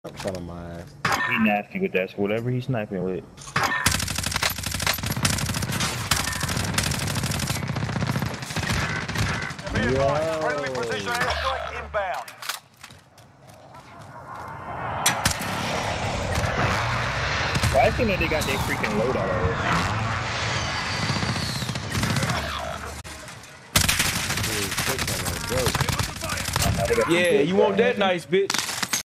Shut on my ass. He nasty with that. So whatever he's sniping with. Friendly precision airstrike inbound. Why I think that they got their freaking loadout already? Yeah, you want that nice bitch.